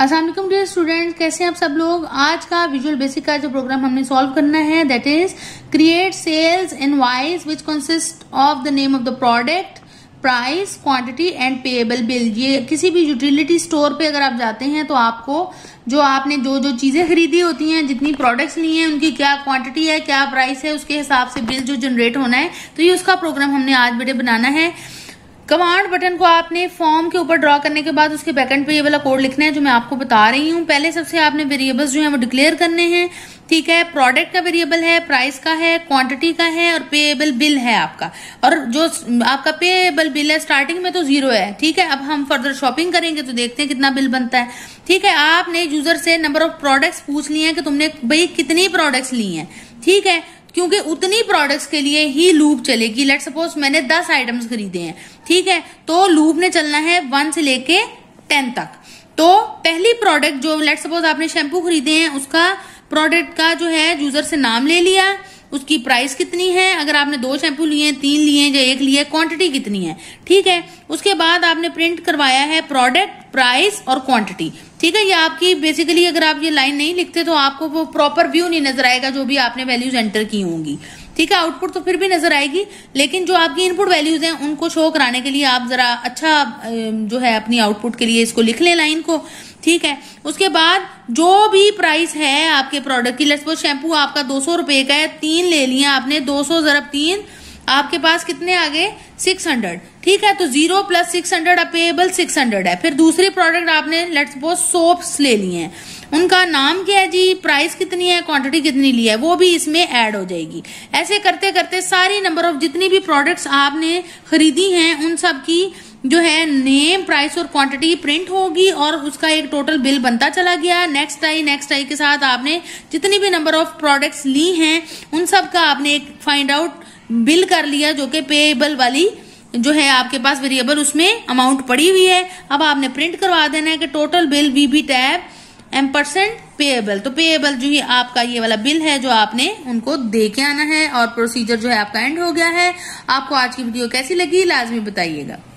अस्सलाम वालेकुम dear students, कैसे हैं आप सब लोग। आज का विजुअल बेसिक का जो प्रोग्राम हमने सॉल्व करना है that is create sales invoice which consist of the name of the product, price, quantity and payable bill. ये किसी भी यूटिलिटी स्टोर पे अगर आप जाते हैं तो आपको जो आपने जो चीजें खरीदी होती हैं, जितनी प्रोडक्ट्स ली हैं, उनकी क्या क्वांटिटी है, क्या प्राइस है, उसके हिसाब से बिल जो जनरेट होना है। तो ये उसका प्रोग्राम हमने आज बेटे बनाना है। कमांड बटन को आपने फॉर्म के ऊपर ड्रॉ करने के बाद उसके बैकएंड पे ये वाला कोड लिखना है जो मैं आपको बता रही हूँ। पहले सबसे आपने वेरिएबल्स जो है वो डिक्लेयर करने हैं, ठीक है। प्रोडक्ट का वेरिएबल है, प्राइस का है, क्वांटिटी का है और पेएबल बिल है आपका। और जो आपका पेएबल बिल है स्टार्टिंग में तो 0 है, ठीक है। अब हम फर्दर शॉपिंग करेंगे तो देखते हैं कितना बिल बनता है, ठीक है। आपने यूजर से नंबर ऑफ प्रोडक्ट्स पूछ लिए हैं कि तुमने भाई कितनी प्रोडक्ट्स ली हैं, ठीक है, क्योंकि उतनी प्रोडक्ट्स के लिए ही लूप चलेगी। लेट सपोज मैंने 10 आइटम्स खरीदे हैं, ठीक है, तो लूप ने चलना है 1 से लेके 10 तक। तो पहली प्रोडक्ट जो लेट सपोज आपने शैम्पू खरीदे हैं, उसका प्रोडक्ट का जो है यूजर से नाम ले लिया, उसकी प्राइस कितनी है, अगर आपने 2 शैम्पू लिए, 3 लिए या 1 लिए, क्वांटिटी कितनी है, ठीक है। उसके बाद आपने प्रिंट करवाया है प्रोडक्ट, प्राइस और क्वांटिटी, ठीक है। ये आपकी बेसिकली अगर आप ये लाइन नहीं लिखते तो आपको वो प्रॉपर व्यू नहीं नजर आएगा जो भी आपने वैल्यूज एंटर की होंगी, ठीक है। आउटपुट तो फिर भी नजर आएगी, लेकिन जो आपकी इनपुट वैल्यूज हैं उनको शो कराने के लिए आप जरा अच्छा जो है अपनी आउटपुट के लिए इसको लिख लें लाइन को, ठीक है। उसके बाद जो भी प्राइस है आपके प्रोडक्ट की, लेट्स सपोज शैम्पू आपका 200 रुपए का है, 3 ले लिया आपने, 200 × 3 आपके पास कितने आ गए 600, ठीक है। तो 0 + 600 पेएबल 600 है। फिर दूसरी प्रोडक्ट आपने लेट्स सपोज सोप्स ले लिए हैं, उनका नाम क्या है जी, प्राइस कितनी है, क्वांटिटी कितनी ली है, वो भी इसमें ऐड हो जाएगी। ऐसे करते करते सारी नंबर ऑफ जितनी भी प्रोडक्ट्स आपने खरीदी हैं उन सब की जो है नेम, प्राइस और क्वांटिटी प्रिंट होगी और उसका एक टोटल बिल बनता चला गया। नेक्स्ट आई के साथ आपने जितनी भी नंबर ऑफ प्रोडक्ट्स ली हैं उन सब का आपने एक फाइंड आउट बिल कर लिया जो कि पेएबल वाली जो है आपके पास वेरिएबल उसमें अमाउंट पड़ी हुई है। अब आपने प्रिंट करवा देना है कि total bill VB tab M% payable. तो पेएबल जो ही आपका ये वाला बिल है जो आपने उनको दे के आना है और प्रोसीजर जो है आपका एंड हो गया है। आपको आज की वीडियो कैसी लगी लाजमी बताइएगा।